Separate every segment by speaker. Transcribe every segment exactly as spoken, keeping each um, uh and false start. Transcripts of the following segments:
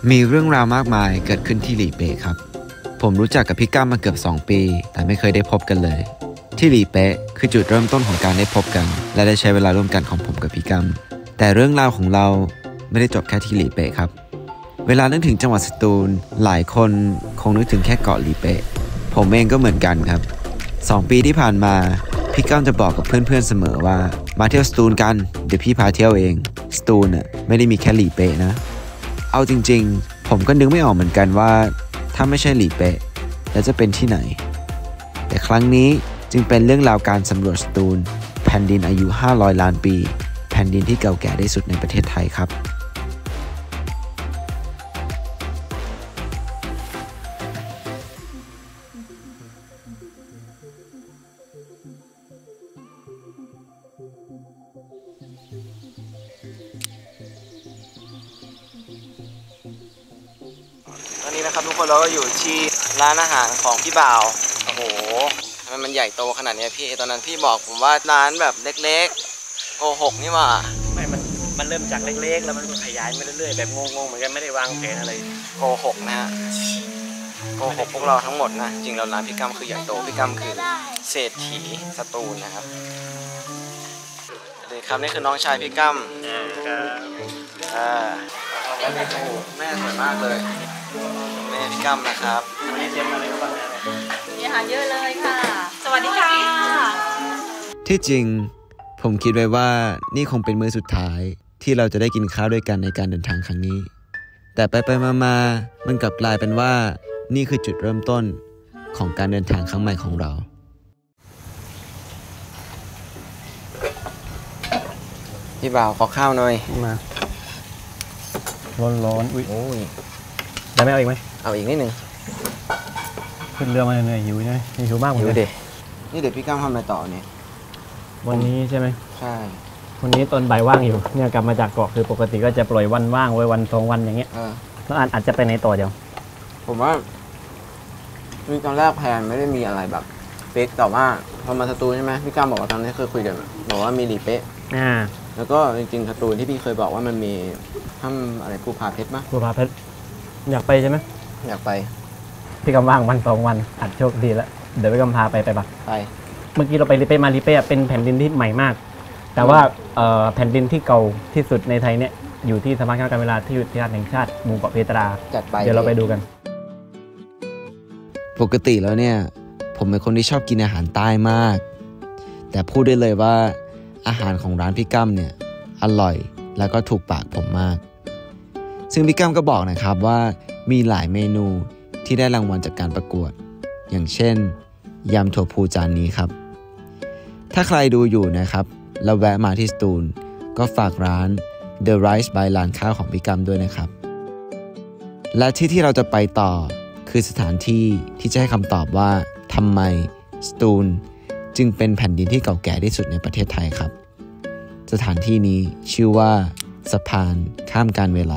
Speaker 1: มีเรื่องราวมากมายเกิดขึ้นที่หลีเป๊ะครับผมรู้จักกับพี่ก้ามมาเกือบสองปีแต่ไม่เคยได้พบกันเลยที่หลีเป๊ะคือจุดเริ่มต้นของการได้พบกันและได้ใช้เวลาร่วมกันของผมกับพี่ก้ามแต่เรื่องราวของเราไม่ได้จบแค่ที่หลีเป๊ะครับเวลานึกถึงจังหวัดสตูลหลายคนคงนึกถึงแค่เกาะหลีเป๊ะผมเองก็เหมือนกันครับสองปีที่ผ่านมาพี่ก้ามจะบอกกับเพื่อนๆเสมอว่ามาเที่ยวสตูลกันเดี๋ยวพี่พาเที่ยวเองสตูลน่ะไม่ได้มีแค่หลีเป๊ะนะเอาจริงๆผมก็นึกไม่ออกเหมือนกันว่าถ้าไม่ใช่หลีเป๊ะแล้วจะเป็นที่ไหนแต่ครั้งนี้จึงเป็นเรื่องราวการสำรวจสตูลแผ่นดินอายุห้าร้อยล้านปีแผ่นดินที่เก่าแก่ที่สุดในประเทศไทยครับตอนนี้นะครับทุกคนเราก็อยู่ที่ร้านอาหารของพี่บ่าวโอ้โหทำไมมันใหญ่โตขนาดนี้พี่ตอนนั้นพี่บอกผมว่าร้านแบบเล็กๆโกหกนี่ว่า
Speaker 2: ไม่มันมันเริ่มจากเล็กๆแล้วมันก็ขยายไปเรื่อยๆแบบงงๆเหมือนกันไม่ได้วางแผนอะไร
Speaker 1: โกหกนะฮะโกหกพวกเราทั้งหมดนะจริงแล้วร้านพี่กัมคือใหญ่โตพี่กัมคือเศรษฐีสตูลนะครับนี่ครับนี่คือน้องชายพี่กัมอ่าแล้วนี่โอ้แม่สวยมากเลยแม่พี่กัมนะครับ
Speaker 2: วันนี้เตรียมอะไรบ้างเนี่ย
Speaker 3: มีอาหารเยอะเลยค่ะสวัสดีค่ะ
Speaker 1: ที่จริงผมคิดไว้ว่านี่คงเป็นมื้อสุดท้ายที่เราจะได้กินข้าวด้วยกันในการเดินทางครั้งนี้แต่ไปไปมาๆมันกลับกลายเป็นว่านี่คือจุดเริ่มต้นของการเดินทางครั้งใหม่ของเราพี่บ่าวขอข้าวหน่อย
Speaker 2: มาร้อนร้อนอุ้ยโอ้ยได้ไหมเอาอีกไหม
Speaker 1: เอาอีกนิดนึง
Speaker 2: ขึ้นเรือมาเหนื่อยหิวใช่ไหมหิวมากเหมือนกัน
Speaker 1: นี่เดี๋ยวพี่ก้ามทำอะไรต่อเนี่ย
Speaker 2: วันนี้ใช่ไหม
Speaker 1: ใช่
Speaker 2: วันนี้ตอนบ่ายว่างอยู่เนี่ยกลับมาจากเกาะคือปกติก็จะปล่อยวันว่างไว้วันสองวันอย่างเงี้ยแล้วอาจจะไปไหนต่อเดี๋ยว
Speaker 1: ผมว่ามีตอนแรกแพลนไม่ได้มีอะไรแบบเป๊กแต่ว่าพอมาสตูใช่ไหมพี่ก้ามบอกว่าตอนนี้เคยคุยกันบอกว่ามีหลีเป๊ะ
Speaker 2: อ่า
Speaker 1: แล้วก็จริงๆสตูที่พี่เคยบอกว่ามันมีถ้ำอะไรภูผาเพชรมั้ย
Speaker 2: ภูผาเพชรอยากไปใช่ไหม
Speaker 1: อยากไป
Speaker 2: พี่กำว่างวันสองวันอัดโชคดีแล้วเดี๋ยวพี่กำพาไปไปปะ
Speaker 1: ไป
Speaker 2: เมื่อกี้เราไปลิเป้มาลิเป้เป็นแผ่นดินที่ใหม่มากแต่ว่าแผ่นดินที่เก่าที่สุดในไทยเนี่ยอยู่ที่สำนักงานการเวลาที่อุทยานแห่งชาติหมู่เกาะเพตรา
Speaker 1: จัดไป
Speaker 2: เดี๋ยวเราไปดูกัน
Speaker 1: ปกติแล้วเนี่ยผมเป็นคนที่ชอบกินอาหารใต้มากแต่พูดได้เลยว่าอาหารของร้านพี่กั้มเนี่ยอร่อยแล้วก็ถูกปากผมมากซึ่งพี่กั้มก็บอกนะครับว่ามีหลายเมนูที่ได้รางวัลจากการประกวดอย่างเช่นยำถั่วพูจานนี้ครับถ้าใครดูอยู่นะครับแล้วแวะมาที่สตูลก็ฝากร้าน The Rice by ร้านข้าวของพี่กัมด้วยนะครับและที่ที่เราจะไปต่อคือสถานที่ที่จะให้คำตอบว่าทำไมสตูลจึงเป็นแผ่นดินที่เก่าแก่ที่สุดในประเทศไทยครับสถานที่นี้ชื่อว่าสะพานข้ามกาลเวลา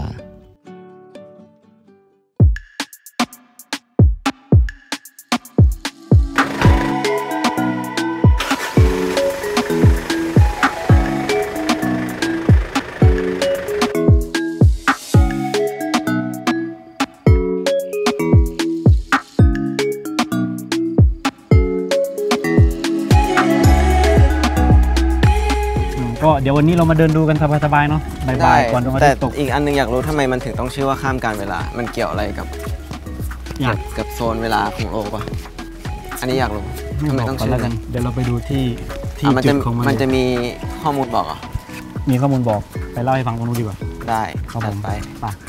Speaker 2: ก็เดี๋ยววันนี้เรามาเดินดูกันสบายๆเนาะบ่ายๆก่อนตรงนี้ตก
Speaker 1: อีกอันนึงอยากรู้ทำไมมันถึงต้องชื่อว่าข้ามกาลเวลามันเกี่ยวอะไรกับกับโซนเวลาของโลกป่ะอันนี้อยากรู้ทำไมต้องชื่อกัน
Speaker 2: เดี๋ยวเราไปดูที่ที่จุดของมัน
Speaker 1: มันจะมีข้อมูลบอกอ่ะ
Speaker 2: มีข้อมูลบอกไปเล่าให้ฟังตรงนู้นดีกว่า
Speaker 1: ได้
Speaker 2: ครับผม
Speaker 1: ไป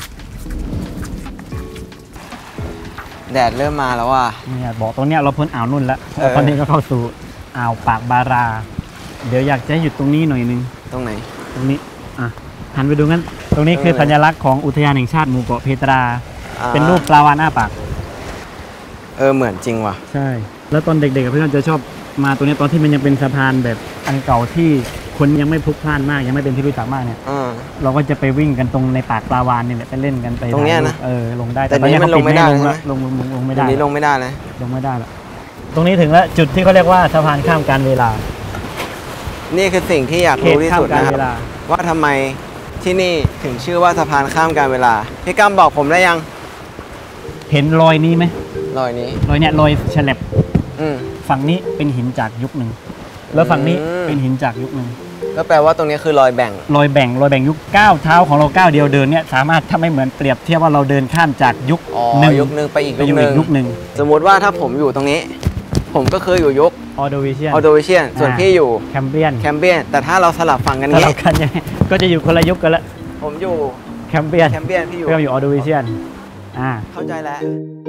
Speaker 1: แดดเริ่มมาแล้วว่ะ
Speaker 2: เนี่ยบอกตรงเนี้ยเราพ้นอ่าวนุ่นแล้วตอนนี้ก็เข้าสู่อ่าวปากบาราเดี๋ยวอยากจะหยุดตรงนี้หน่อยนึง
Speaker 1: ตรงไหน
Speaker 2: ตรงนี้อ่ะหันไปดูงั้นตรงนี้คือสัญลักษณ์ของอุทยานแห่งชาติหมู่เกาะเพตราเป็นรูปปลาวาฬอ้าปาก
Speaker 1: เออเหมือนจริงว่ะ
Speaker 2: ใช่แล้วตอนเด็กๆเพื่อนจะชอบมาตรงนี้ตอนที่มันยังเป็นสะพานแบบอันเก่าที่คนยังไม่พลุกพล่านมากยังไม่เป็นที่รู้จักมากเนี่ยเราก็จะไปวิ่งกันตรงในปากปลาวาฬนี่แหละไปเล่นกันไป
Speaker 1: ตรงนี้นะ
Speaker 2: เออลงได้
Speaker 1: แต่ตอนนี้มันลงไม่ได้ใช่ไหม
Speaker 2: ลงลงไม่ได้
Speaker 1: ตรงนี้ลงไม่ได้เลย
Speaker 2: ลงไม่ได้แล้วตรงนี้ถึงแล้วจุดที่เขาเรียกว่าสะพานข้ามกาลเวลา
Speaker 1: นี่คือสิ่งที่อยากรู้ที่สุดนะครับว่าทำไม
Speaker 4: ที่นี่ถึงชื่อว่าสะพานข้ามกาลเวลาพี่กัมบอกผมได้ยัง
Speaker 2: เห็นรอยนี้ไหม
Speaker 4: รอยนี้
Speaker 2: รอยเนี้ยรอยแฉลบฝั่งนี้เป็นหินจากยุคหนึ่งแล้วฝั่งนี้เป็นหินจากยุคหนึ่ง
Speaker 4: ก็แปลว่าตรงนี้คือรอยแบ่ง
Speaker 2: รอยแบ่งรอยแบ่งยุคก้าวเท้าของเราก้าวเดียวเดินเนี่ยสามารถถ้าไม่เหมือนเปรียบเทียบว่าเราเดินข้ามจากยุค
Speaker 4: หนึ่งยุคหนึ่งไปอีกยุคหนึ่งยุคหนึ่งสมมติว่าถ้าผมอยู่ตรงนี้ผมก็คืออยู่ยุค
Speaker 2: ออโดวิเชียน
Speaker 4: ออโดวิเชียนส่วนพี่อยู่
Speaker 2: แคมเบียน
Speaker 4: แคมเบียนแต่ถ้าเราสลับฝั่งกัน
Speaker 2: นี้สลับกันเนี่ยก็จะอยู่คนละยุคกันละ
Speaker 4: ผมอยู่
Speaker 2: แคมเบียน
Speaker 4: แคมเบียนพี่อยู่
Speaker 2: พี่อยู่ออโดวิเชียนอ่า
Speaker 4: เข้าใจแล้ว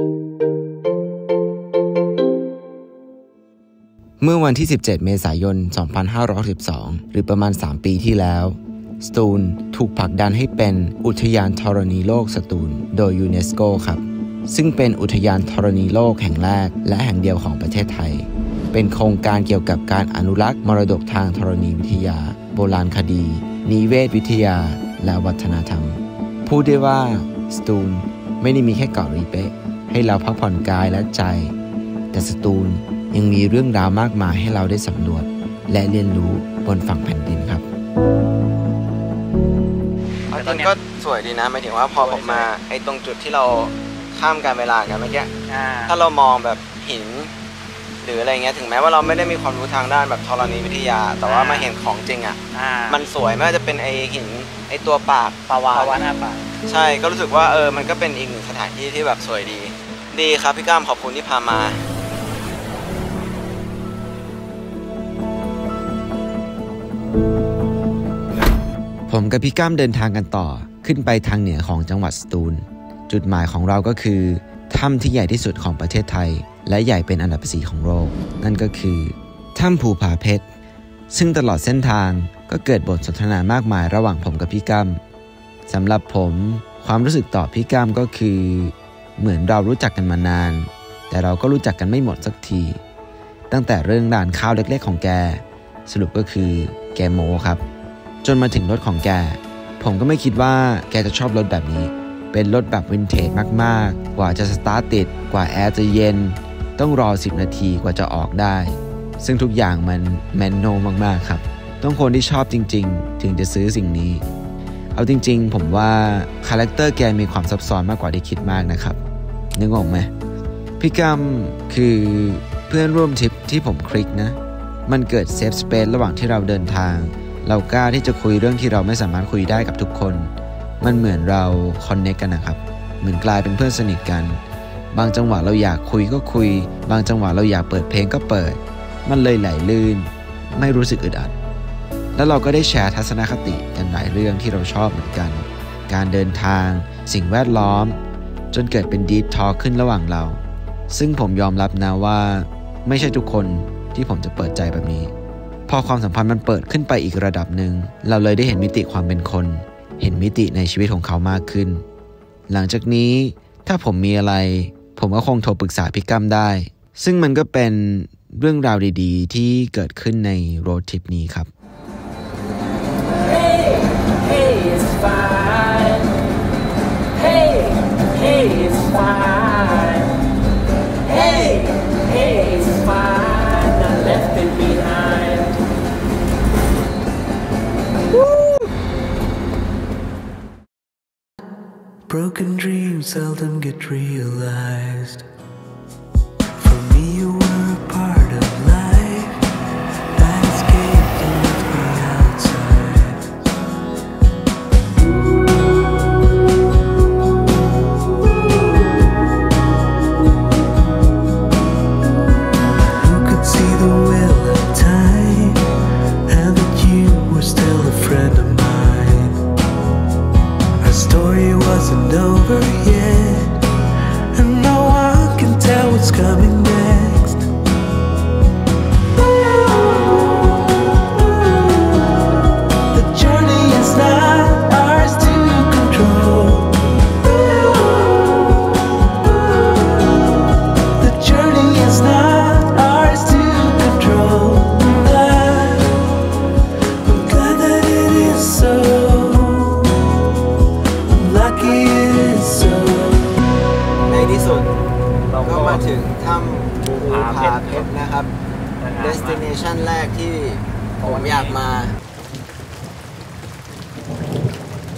Speaker 1: เมื่อวันที่สิบเจ็ดเมษายนสองพันห้าร้อยสิบสองหรือประมาณสามปีที่แล้วสตูลถูกผลักดันให้เป็นอุทยานธรณีโลกสตูลโดยยูเนสโกครับซึ่งเป็นอุทยานธรณีโลกแห่งแรกและแห่งเดียวของประเทศไทยเป็นโครงการเกี่ยวกับการอนุรักษ์มรดกทางธรณีวิทยาโบราณคดีนิเวศวิทยาและวัฒนธรรมพูดได้ว่าสตูลไม่ได้มีแค่เกาะลีเป๊ะให้เราพักผ่อนกายและใจแต่สตูลยังมีเรื่องราวมากมายให้เราได้สำรวจและเรียนรู้บนฝั่งแผ่นดินครับ
Speaker 4: จริงก็สวยดีนะหมายถึงว่าพอผมมาไอ้ตรงจุดที่เราข้ามการเวลากันเมื่อกี้ถ้าเรามองแบบหินหรืออะไรเงี้ยถึงแม้ว่าเราไม่ได้มีความรู้ทางด้านแบบธรณีวิทยาแต่ว่ามาเห็นของจริงอ่ะมันสวยไม่ว่าจะเป็นไอ้หินไอ้ตัวปาก
Speaker 2: ปาวานปาวานอาปาก
Speaker 4: ใช่ก็รู้สึกว่าเออมันก็เป็นอีกหนึ่งสถานที่ที่แบบสวยดีดีครับพี่ก้ามขอบคุณที่พามา
Speaker 1: ผมกับพี่ก้ามเดินทางกันต่อขึ้นไปทางเหนือของจังหวัดสตูลจุดหมายของเราก็คือถ้ำที่ใหญ่ที่สุดของประเทศไทยและใหญ่เป็นอันดับสี่ของโลกนั่นก็คือถ้ำภูผาเพชรซึ่งตลอดเส้นทางก็เกิดบทสนทนามากมายระหว่างผมกับพี่ก้ามสำหรับผมความรู้สึกต่อพี่ก้ามก็คือเหมือนเรารู้จักกันมานานแต่เราก็รู้จักกันไม่หมดสักทีตั้งแต่เรื่องร้านข้าวเล็กๆของแกสรุปก็คือแกโม้ครับจนมาถึงรถของแกผมก็ไม่คิดว่าแกจะชอบรถแบบนี้เป็นรถแบบวินเทจมากๆกว่าจะสตาร์ทติดกว่าแอร์จะเย็นต้องรอสิบนาทีกว่าจะออกได้ซึ่งทุกอย่างมันแมนนวลมากๆครับต้องคนที่ชอบจริงๆถึงจะซื้อสิ่งนี้เอาจริงๆผมว่าคาแรคเตอร์แกมีความซับซ้อนมากกว่าที่คิดมากนะครับนึกออกไหมพี่กัมคือเพื่อนร่วมทริปที่ผมคลิกนะมันเกิดเซฟสเปซระหว่างที่เราเดินทางเรากล้าที่จะคุยเรื่องที่เราไม่สามารถคุยได้กับทุกคนมันเหมือนเราคอนเนคกันนะครับเหมือนกลายเป็นเพื่อนสนิทกันบางจังหวะเราอยากคุยก็คุยบางจังหวะเราอยากเปิดเพลงก็เปิดมันเลยไหลลื่นไม่รู้สึกอึดอัดแล้วเราก็ได้แชร์ทัศนคติกันหลายเรื่องที่เราชอบเหมือนกันการเดินทางสิ่งแวดล้อมจนเกิดเป็นดีปทอล์คขึ้นระหว่างเราซึ่งผมยอมรับนะว่าไม่ใช่ทุกคนที่ผมจะเปิดใจแบบนี้พอความสัมพันธ์มันเปิดขึ้นไปอีกระดับหนึ่งเราเลยได้เห็นมิติความเป็นคนเห็นมิติในชีวิตของเขามากขึ้นหลังจากนี้ถ้าผมมีอะไรผมก็คงโทรปรึกษาพี่กัมได้ซึ่งมันก็เป็นเรื่องราวดีๆที่เกิดขึ้นในโรดทริปนี้ครับ hey, hey, it's fine. Hey, hey, it's fine. Hey, hey, it's fine. I left it behind. Broken dreams seldom get realized. For me, you were a part of life that escaped and left me outside. Who could see the wheel of time and that you were still a friend of mine? Our story wasn't over yet, and no one can tell what's coming next. The journey is not ours to control. The journey is not ours to control. I'm glad that it is so. I'm lucky it is so. ในที่สุดเราก็มาถึงถ้ำภูผาเพชรนะครับ destination แรกที่ผมอยากมา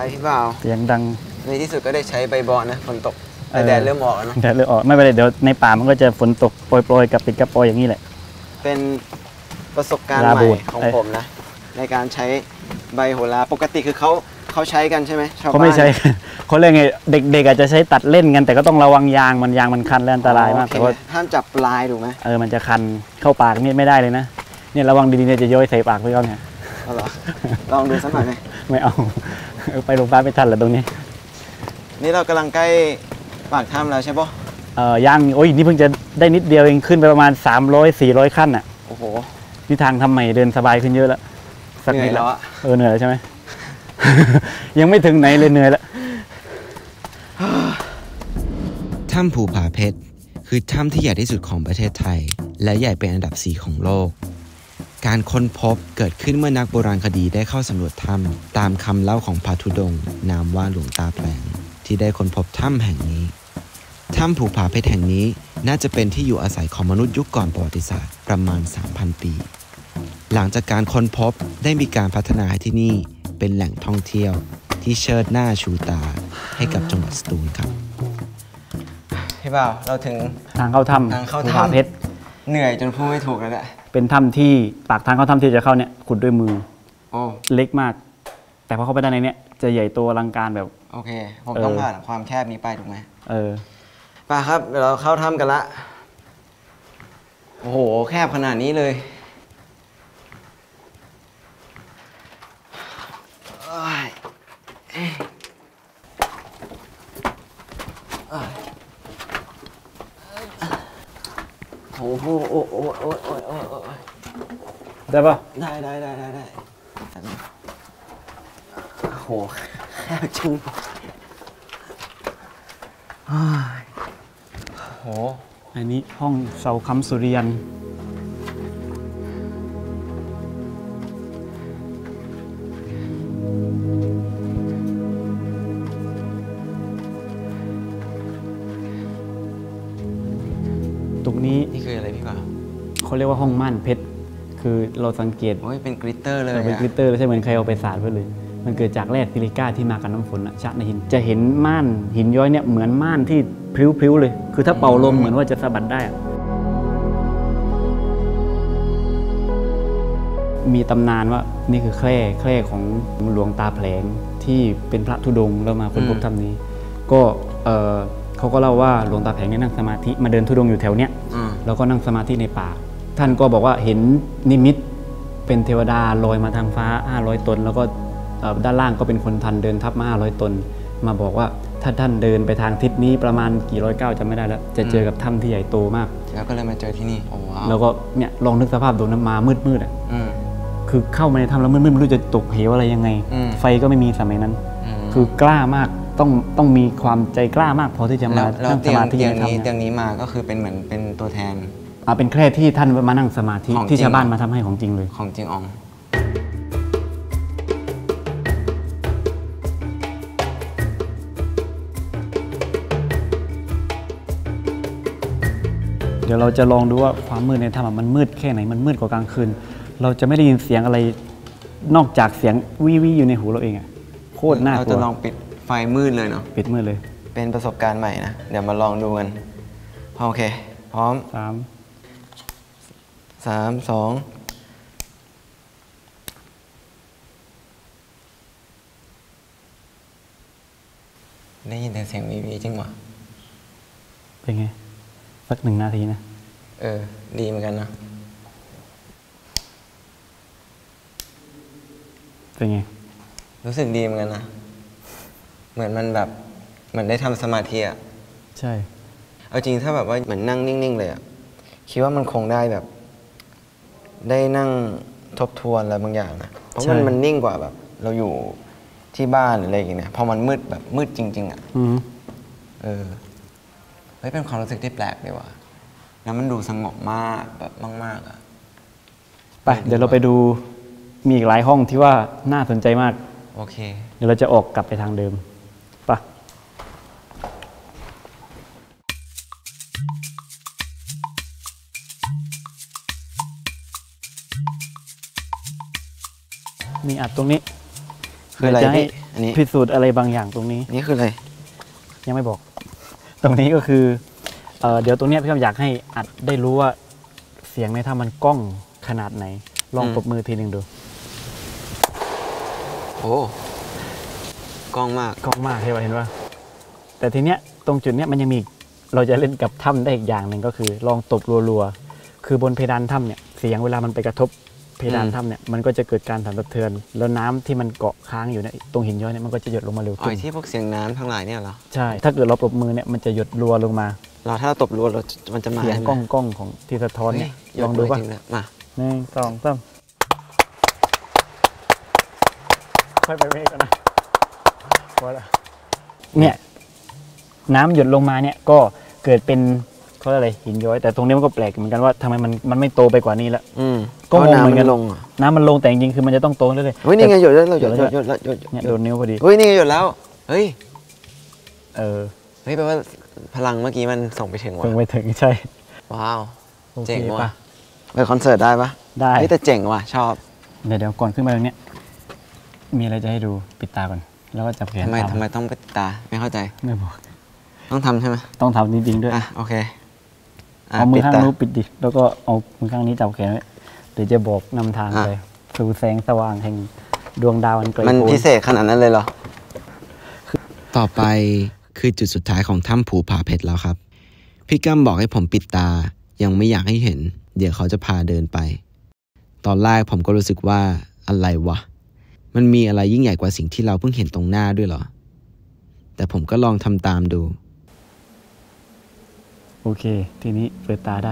Speaker 4: พี่บ่าว
Speaker 2: เสียงดัง
Speaker 4: ในที่สุดก็ได้ใช้ใบบอนะฝนตกแต่แดดเริ่มออกแล้วนะ
Speaker 2: แดดเริ่มออกไม่เป็นไรเดี๋ยวในป่ามันก็จะฝนตกโปรยๆกับปิดกระปอยอย่างนี้แหละ
Speaker 4: เป็นประสบการณ์ใหม่ของผมนะในการใช้ใบโหราปกติคือเขาเขาใช้กันใช่ไหม
Speaker 2: เขาไม่ใช้เขาเรียกไงเด็กๆอาจจะใช้ตัดเล่นกันแต่ก็ต้องระวังยางมันยางมันคันและอันตรายมากแต่ว่า
Speaker 4: ห้ามจับปลายถูกไหม
Speaker 2: เออมันจะคันเข้าปากนี่ไม่ได้เลยนะเนี่ยระวังดีๆเนี่ยจะย้อยใส่ปากพี่เขาเนี่ย
Speaker 4: เอาเหรอลองดูสักหน่อยไหม
Speaker 2: ไม่เอาไปโรงพยาบาลไม่ทันเหรอตรงนี้
Speaker 4: นี่เรากำลังใกล้ปากถ้ำแล้วใช่ปะ
Speaker 2: เออย่างโอ้ยนี่เพิ่งจะได้นิดเดียวเองขึ้นไปประมาณสามร้อยสี่ร้อยขั้นอ่ะ
Speaker 4: โอ้โห
Speaker 2: นี่ทางทำใหม่เดินสบายขึ้นเยอะแล้ว
Speaker 4: เหนื่อยแล้ว
Speaker 2: เออเหนื่อยแล้วใช่ไหม ยังไม่ถึงไหนเลยเหนื่อยแล้ว
Speaker 1: ถ้ำภูผาเพชรคือถ้ำที่ใหญ่ที่สุดของประเทศไทยและใหญ่เป็นอันดับสี่ของโลกการค้นพบเกิดขึ้นเมื่อนักโบราณคดีได้เข้าสำรวจถ้ำตามคำเล่าของพระธุดงค์นามว่าหลวงตาแปลงที่ได้ค้นพบถ้ำแห่งนี้ถ้ำภูผาเพชรแห่งนี้น่าจะเป็นที่อยู่อาศัยของมนุษย์ยุคก่อนประวัติศาสตร์ประมาณ สามพัน ปีหลังจากการค้นพบได้มีการพัฒนาให้ที่นี่เป็นแหล่งท่องเที่ยวที่เชิดหน้าชูตาให้กับจังหวัดสตูลครับ
Speaker 4: พี่บ่าวเราถึง
Speaker 2: ทางเข้าถ้ำ
Speaker 4: ทางเข้าถ้ำเพชรเหนื่อยจนพูดไม่ถูกแล้วแหละ
Speaker 2: เป็นถ้ำที่ปากทางเข้าถ้ำที่จะเข้าเนี่ยขุดด้วยมือ
Speaker 4: โอ้
Speaker 2: เล็กมากแต่พอเข้าไปด้านในเนี่ยจะใหญ่โตอลังการแบบ
Speaker 4: โอเคผมต้องผ่านความแคบนี้ไปถูกไหม
Speaker 2: เออ
Speaker 4: ไปครับเดี๋ยวเราเข้าถ้ำกันละโอ้โหแคบขนาดนี้เลยโอ้โหโอ้โหโอ้โหโอ้โห
Speaker 2: ได้ปะ
Speaker 4: ได้ได้ได้ได้ได้โอ้โหแคบจริงโอ้โห
Speaker 2: อันนี้ห้องเสาค้ำสุริยันตรงนี้
Speaker 4: นี่คืออะไรพี่บ่าว
Speaker 2: เขาเรียกว่าห้องม่านเพชรคือเราสังเกต
Speaker 4: โอ้ยเป็นกริตเตอร์เลย
Speaker 2: เป็นกริตเตอร์ใช่เหมือนใครเอาไปสาดไปเลยมันเกิดจากแร่ซิลิก้าที่มากับน้ำฝนชะในหินจะเห็นม่านหินย้อยเนี่ยเหมือนม่านที่พลิ้วๆเลยคือถ้าเป่าลมเหมือนว่าจะสะบัดได้มีตำนานว่านี่คือแคร่แคร่ของหลวงตาแผลงที่เป็นพระธุดงค์แล้วมาค้นพบถ้ำนี้ก็เออเขาก็เล่าว่าหลวงตาแผลงเนี่ยนั่งสมาธิมาเดินธุดงค์อยู่แถวเนี้ยแล้วก็นั่งสมาธิในป่าท่านก็บอกว่าเห็นนิมิตเป็นเทวดาลอยมาทางฟ้าห้าร้อยตนแล้วก็ด้านล่างก็เป็นคนทันเดินทับมาห้าร้อยตนมาบอกว่าถ้าท่านเดินไปทางทิศนี้ประมาณกี่ร้อยก้าวจำไม่ได้แล้วจะเจอกับถ้ำที่ใหญ่โตมาก
Speaker 4: แล้วก็เลยมาเจอที่นี่
Speaker 2: แล้วก็เนี่ยลองนึกสภาพดูน้ำมามืดๆอ่ะคือเข้ามาในถ้ำแล้วมืดๆไม่รู้จะตกเหวอะไรยังไงไฟก็ไม่มีสมัยนั้นคือกล้ามากต้องต้องมีความใจกล้ามากพอที่จะมานั่งสมาธิ
Speaker 4: อย่างนี้อย่างนี้มาก็คือเป็นเหมือนเป็นตัวแทน
Speaker 2: อ่าเป็นแคร่ที่ท่านมานั่งสมาธิที่ชาวบ้านมาทำให้ของจริงเลย
Speaker 4: ของจริงอ๋อง
Speaker 2: เดี๋ยวเราจะลองดูว่าความมืดในถ้ำมันมืดแค่ไหนมันมืดกว่ากลางคืนเราจะไม่ได้ยินเสียงอะไรนอกจากเสียงวิวิอยู่ในหูเราเองอะโคตรน่ากลัว
Speaker 4: เราจะลองปิดไฟมืดเลยเนาะ
Speaker 2: ปิดมืดเลย
Speaker 4: เป็นประสบการณ์ใหม่นะเดี๋ยวมาลองดูกันโอเคพร้อม
Speaker 2: สาม
Speaker 4: สามสองได้ยินแต่เสียงวีวีจริงวะ
Speaker 2: เป็นไงสักหนึ่งนาทีนะ
Speaker 4: เออดีเหมือนกันนะ
Speaker 2: เป็นไง
Speaker 4: รู้สึกดีเหมือนกันนะเหมือนมันแบบเหมือนได้ทำสมาธิอ่ะ
Speaker 2: ใช่
Speaker 4: เอาจริงถ้าแบบว่าเหมือนนั่งนิ่งๆเลยอ่ะคิดว่ามันคงได้แบบได้นั่งทบทวนอะไรบางอย่างนะเพราะมันมันนิ่งกว่าแบบเราอยู่ที่บ้านหรืออะไรอย่างเงี้ยพอมันมืดแบบมืดจริงๆอ่ะเออเฮ้ยเป็นความรู้สึกที่แปลกเลยว่ะแล้วมันดูสงบมากแบบมากๆอ่ะ
Speaker 2: ไปเดี๋ยวเราไปดูมีอีกหลายห้องที่ว่าน่าสนใจมาก
Speaker 4: โอเค
Speaker 2: เดี๋ยวเราจะออกกลับไปทางเดิมไปมีอัดตรงนี้
Speaker 4: คืออะไรพี่อันนี้
Speaker 2: พิสูจน์อะไรบางอย่างตรงนี้
Speaker 4: นี่คืออะไร
Speaker 2: ยังไม่บอก ตรงนี้ก็คือเอ่อเดี๋ยวตรงเนี้ยพี่คำอยากให้อัดได้รู้ว่าเสียงในถ้ามันก้องขนาดไหน ลองปรบมือทีหนึ่งดู
Speaker 4: โอ้กล้องมาก
Speaker 2: ก้องมากเห็นป่ะเห็นป่ะแต่ทีเนี้ยตรงจุดเนี้ยมันยังมีเราจะเล่นกับถ้ำได้อีกอย่างหนึ่งก็คือ ลองตบรัวๆคือบนเพดานถ้ำเนี่ยเสียงเวลามันไปกระทบเพดานถ้ำเนี่ยมันก็จะเกิดการสั่นสะเทือนแล้วน้ำที่มันเกาะค้างอยู่เนี่ยตรงหินย้อยเนี่ยมันก็จะหยดลงมาเร็ว
Speaker 4: อ๋
Speaker 2: ขึ้
Speaker 4: อน ที่พวกเสียงน้ำทั้งหลายเนี่ยเหรอ
Speaker 2: ใช่ถ้าเกิดเราปรบมือเนี่ยมันจะหยดรัวลงมา
Speaker 4: เราถ้าเราตบรัวเรามันจะมา
Speaker 2: เสียง
Speaker 4: ใช่ไหม
Speaker 2: ก้องก้องของที่สะท้อนเนี่ย
Speaker 4: เฮ้ย
Speaker 2: ลองดูป่ะ
Speaker 4: จริงๆเลยมา
Speaker 2: หนึ่งสองสามค่อยไปเมฆกันนะพอละเนี่ยน้ำหยดลงมาเนี่ยก็เกิดเป็นเขาเรียกอะไรหินย้อยแต่ตรงนี้มันก็แปลกเหมือนกันว่าทำไมมันมันไม่โตไปกว่านี้แล้ว
Speaker 4: อืม
Speaker 2: ก็งงเหมือนกัน
Speaker 4: พราะำลงอ่ะ
Speaker 2: น้ำมันลงแต่จริงๆคือมันจะต้องโตเรื่อยๆ
Speaker 4: เฮ้ยนี่ไงหยดแล้วหยด
Speaker 2: หย
Speaker 4: แล้
Speaker 2: ด
Speaker 4: ว
Speaker 2: แล้ว
Speaker 4: หยดแล้วหยด
Speaker 2: เนี่ยโดนนิ้วพอดี
Speaker 4: เฮ้ยนี่ไงหยดแล้วเฮ้ย
Speaker 2: เออ
Speaker 4: เฮ้ยแปลว่าพลังเมื่อกี้มันส่งไปถึงว่ะ
Speaker 2: เพิ่งไปถึงใช่
Speaker 4: ว้าว
Speaker 2: โอเค
Speaker 4: เจ๋ง
Speaker 2: ป่ะ
Speaker 4: ว่ะไปคอนเสิร์ตได้ปะ
Speaker 2: ได้
Speaker 4: เฮ้ยแต่เจ๋งว่ะชอบ
Speaker 2: เดี๋ยวเดี๋ยวก่อนขึ้นมาตรงเนี้ยมีอะไรจะให้ดูปิดตาก่อนแล้วก็จับแขน
Speaker 4: ทำไม
Speaker 2: ตา
Speaker 4: ทำไมต้องปิดตาไม่เข้าใจ
Speaker 2: ไม่บอก
Speaker 4: ต้องทำใช่ไหม
Speaker 2: ต้องทำจริงๆด้วย
Speaker 4: อ่ะโอเคะ
Speaker 2: เอามือข้าง
Speaker 4: ปิดต
Speaker 2: นู้นปิดดิแล้วก็เอามือข้างนี้จับแขนไว้เดี๋ยวจะบอกนำทาง
Speaker 4: อ่ะ
Speaker 2: ไปสู่แสงสว่างแห่งดวงดาวอันไกล
Speaker 4: มัน
Speaker 2: โพ้น
Speaker 4: พิเศษขนาดนั้นเลยเหรอ
Speaker 1: ต่อไปคือจุดสุดท้ายของถ้ำภูผาเพชรแล้วครับ พี่กัมบอกให้ผมปิดตายังไม่อยากให้เห็น เดี๋ยวเขาจะพาเดินไป ตอนแรกผมก็รู้สึกว่าอะไรวะมันมีอะไรยิ่งใหญ่กว่าสิ่งที่เราเพิ่งเห็นตรงหน้าด้วยเหรอแต่ผมก็ลองทำตามดู
Speaker 2: โอเค ทีนี้เปิดตาได้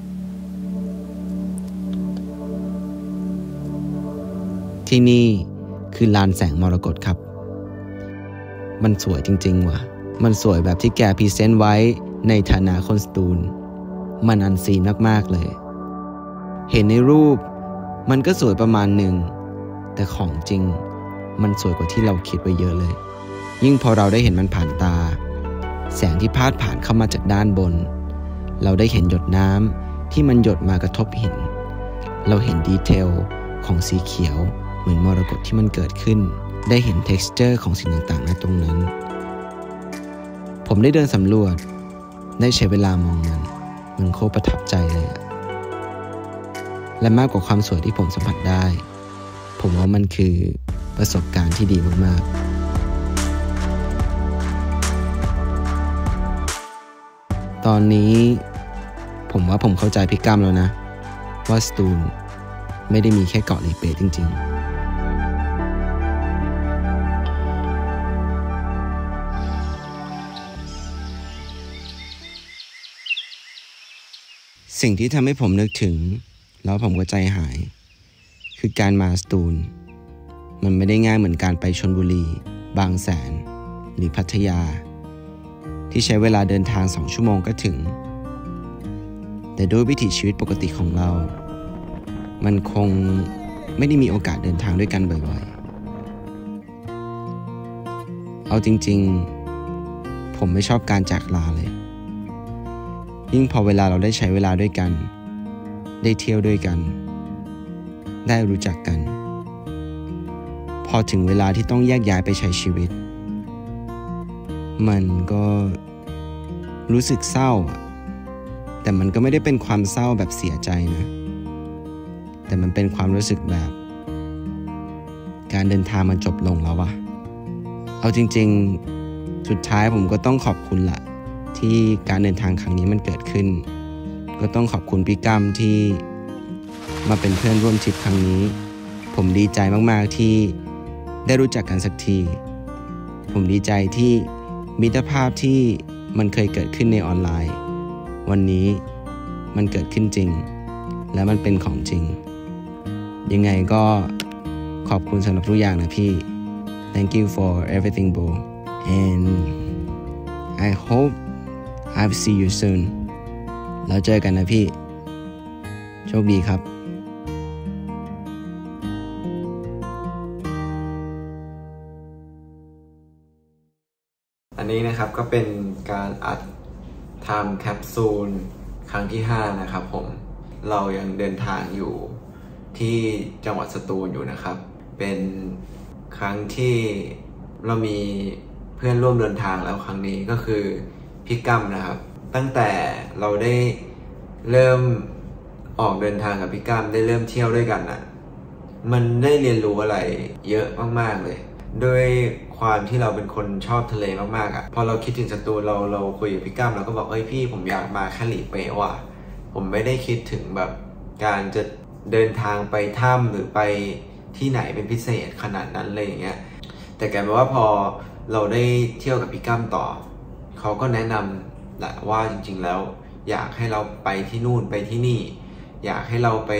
Speaker 1: ที่นี่คือลานแสงมรกตครับมันสวยจริงๆว่ะมันสวยแบบที่แกพรีเซนต์ไว้ในฐานะคนสตูลมันอันซีนมากๆเลยเห็นในรูปมันก็สวยประมาณหนึ่งแต่ของจริงมันสวยกว่าที่เราคิดไว้เยอะเลยยิ่งพอเราได้เห็นมันผ่านตาแสงที่พาดผ่านเข้ามาจากด้านบนเราได้เห็นหยดน้ำที่มันหยดมากระทบหินเราเห็นดีเทลของสีเขียวเหมือนมรกตที่มันเกิดขึ้นได้เห็น texture ของสิ่งต่างๆในตรงนั้นผมได้เดินสำรวจได้ใช้เวลามองมันมันโคตรประทับใจเลยอะและมากกว่าความสวยที่ผมสัมผัสได้ผมว่ามันคือประสบการณ์ที่ดีมากๆตอนนี้ผมว่าผมเข้าใจพี่กัมแล้วนะว่าสตูลไม่ได้มีแค่เกาะหลีเป๊ะจริงๆสิ่งที่ทำให้ผมนึกถึงแล้วผมก็ใจหายคือการมาสตูลมันไม่ได้ง่ายเหมือนการไปชลบุรีบางแสนหรือพัทยาที่ใช้เวลาเดินทางสองชั่วโมงก็ถึงแต่ด้วยวิถีชีวิตปกติของเรามันคงไม่ได้มีโอกาสเดินทางด้วยกันบ่อยๆเอาจริงๆผมไม่ชอบการจากลาเลยยิ่งพอเวลาเราได้ใช้เวลาด้วยกันได้เที่ยวด้วยกันได้รู้จักกันพอถึงเวลาที่ต้องแยกย้ายไปใช้ชีวิตมันก็รู้สึกเศร้าแต่มันก็ไม่ได้เป็นความเศร้าแบบเสียใจนะแต่มันเป็นความรู้สึกแบบการเดินทางมันจบลงแล้ววะเอาจริงๆสุดท้ายผมก็ต้องขอบคุณละที่การเดินทางครั้งนี้มันเกิดขึ้นก็ต้องขอบคุณพี่กัมที่มาเป็นเพื่อนร่วมทริปครั้งนี้ผมดีใจมากๆที่ได้รู้จักกันสักทีผมดีใจที่มิตรภาพที่มันเคยเกิดขึ้นในออนไลน์วันนี้มันเกิดขึ้นจริงและมันเป็นของจริงยังไงก็ขอบคุณสำหรับทุกอย่างนะพี่ thank you for everything bro and I hope I'll see you soon แล้วเจอกันนะพี่โชคดีครับอันนี้นะครับก็เป็นการอัดไทม์แคปซูลครั้งที่ห้านะครับผมเรายังเดินทางอยู่ที่จังหวัดสตูลอยู่นะครับเป็นครั้งที่เรามีเพื่อนร่วมเดินทางแล้วครั้งนี้ก็คือพี่กัมนะครับตั้งแต่เราได้เริ่มออกเดินทางกับพี่กัมได้เริ่มเที่ยวด้วยกันน่ะมันได้เรียนรู้อะไรเยอะมากๆเลยด้วยความที่เราเป็นคนชอบทะเลมากๆอ่ะพอเราคิดถึงสตูลเราเราคุยกับพี่กัมเราก็บอกเอ้ยพี่ผมอยากมาแค่หลีเป๊ะว่ะผมไม่ได้คิดถึงแบบการจะเดินทางไปถ้ำหรือไปที่ไหนเป็นพิเศษขนาดนั้นเลยอย่างเงี้ยแต่กลายเป็นว่าพอเราได้เที่ยวกับพี่กัมต่อเขาก็แนะนำแหละว่าจริงๆแล้วอยากให้เราไปที่นู่นไปที่นี่อยากให้เราไป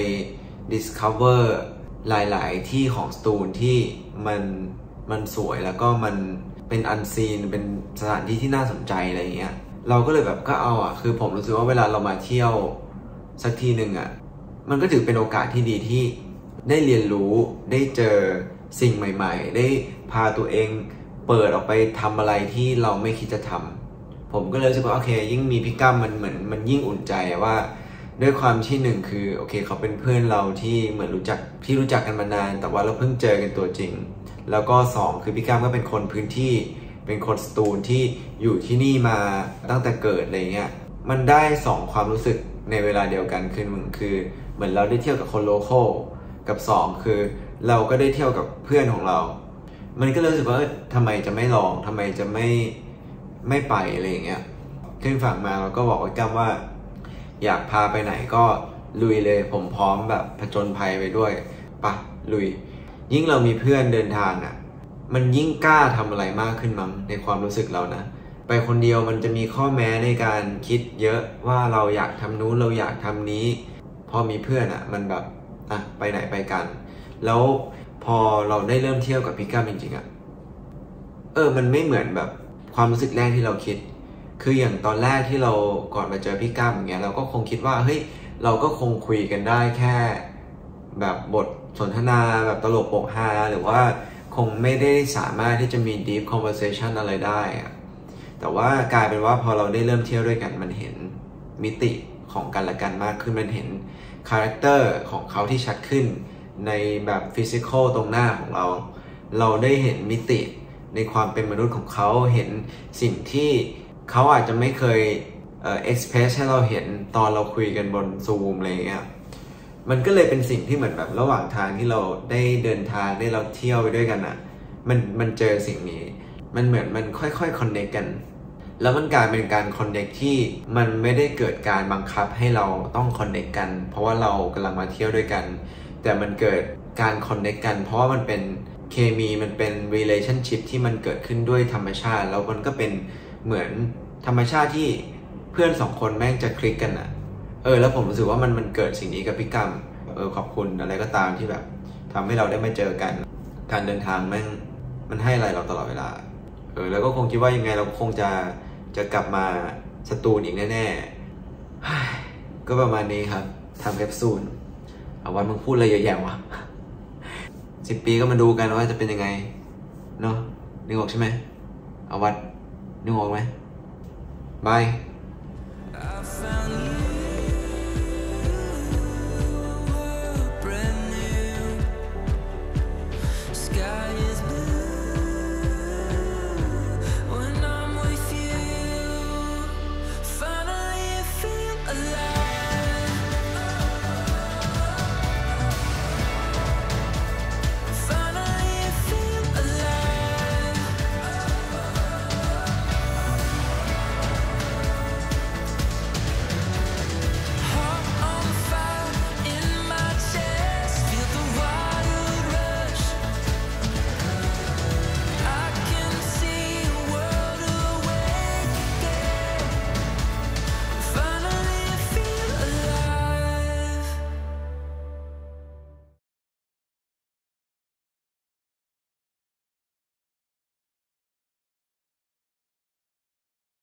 Speaker 1: discover หลายๆที่ของสตูลที่มันมันสวยแล้วก็มันเป็นอันซีนเป็นสถานที่ที่น่าสนใจอะไรอย่างเงี้ยเราก็เลยแบบก็เอาอ่ะคือผมรู้สึกว่าเวลาเรามาเที่ยวสักทีหนึ่งอ่ะมันก็ถือเป็นโอกาสที่ดีที่ได้เรียนรู้ได้เจอสิ่งใหม่ๆได้พาตัวเองเปิดออกไปทำอะไรที่เราไม่คิดจะทำผมก็เลยรู้สึกว่าโอเคยิ่งมีพี่กัมมันเหมือนมันยิ่งอุ่นใจว่าด้วยความที่หนึ่งคือโอเคเขาเป็นเพื่อนเราที่เหมือนรู้จักที่รู้จักกันมานานแต่ว่าเราเพิ่งเจอกันตัวจริงแล้วก็สองคือพี่กัมก็เป็นคนพื้นที่เป็นคนสตูลที่อยู่ที่นี่มาตั้งแต่เกิดอะไรเงี้ยมันได้สองความรู้สึกในเวลาเดียวกันคือหนึ่งคือเหมือนเราได้เที่ยวกับคนโลคอลกับสองคือเราก็ได้เที่ยวกับเพื่อนของเรามันก็เลยรู้สึกว่าทำไมจะไม่ลองทำไมจะไม่ไม่ไปอะไรอย่างเงี้ยขึ้นฝั่งมาเราก็บอกไว้กัมว่าอยากพาไปไหนก็ลุยเลยผมพร้อมแบบผจญภัยไปด้วยปะลุยยิ่งเรามีเพื่อนเดินทางอ่ะมันยิ่งกล้าทำอะไรมากขึ้นมั้งในความรู้สึกเรานะไปคนเดียวมันจะมีข้อแม้ในการคิดเยอะว่าเราอยากทำนู้นเราอยากทำนี้พอมีเพื่อนอ่ะมันแบบอ่ะไปไหนไปกันแล้วพอเราได้เริ่มเที่ยวกับพี่กัมจริงๆอ่ะเออมันไม่เหมือนแบบความรู้สึกแรกที่เราคิดคืออย่างตอนแรกที่เราก่อนมาเจอพี่กัมอย่างเงี้ยเราก็คงคิดว่าเฮ้ยเราก็คงคุยกันได้แค่แบบบทสนทนาแบบตลกโปกฮาหรือว่าคงไม่ได้สามารถที่จะมี deep conversation อะไรได้อะแต่ว่ากลายเป็นว่าพอเราได้เริ่มเที่ยวด้วยกันมันเห็นมิติของกันและกันมากขึ้นมันเห็นคาแรคเตอร์ของเขาที่ชัดขึ้นในแบบฟิสิกอลตรงหน้าของเราเราได้เห็นมิติในความเป็นมนุษย์ของเขาเห็นสิ่งที่เขาอาจจะไม่เคยเอ่อ express ให้เราเห็นตอนเราคุยกันบนซูมอะไรอย่างเงี้ยมันก็เลยเป็นสิ่งที่เหมือนแบบระหว่างทางที่เราได้เดินทางได้เราเที่ยวไปด้วยกันอ่ะมันมันเจอสิ่งนี้มันเหมือนมันค่อยๆ connect กันแล้วมันกลายเป็นการ connect ที่มันไม่ได้เกิดการบังคับให้เราต้อง connect กันเพราะว่าเรากำลังมาเที่ยวด้วยกันแต่มันเกิดการ connect กันเพราะว่ามันเป็นเคมีมันเป็น relationship ที่มันเกิดขึ้นด้วยธรรมชาติแล้วมันก็เป็นเหมือนธรรมชาติที่เพื่อนสองคนแม่งจะคลิกกันอ่ะเออแล้วผมรู้สึกว่ามันมันเกิดสิ่งนี้กับพี่กัมเออขอบคุณอะไรก็ตามที่แบบทำให้เราได้มาเจอกันการเดินทางแม่งมันให้อะไรเราตลอดเวลาเออแล้วก็คงคิดว่ายังไงเราคงจะจะกลับมาสตูลอีกแน่ๆก็ประมาณนี้ครับทำแคปซูลเอาวันมึงพูดอะไรเยอะแยะวะสิบปีก็มาดูกันว่าจะเป็นยังไงเนาะนึกออกใช่ไหมเอาวัดนึกออกไหมบาย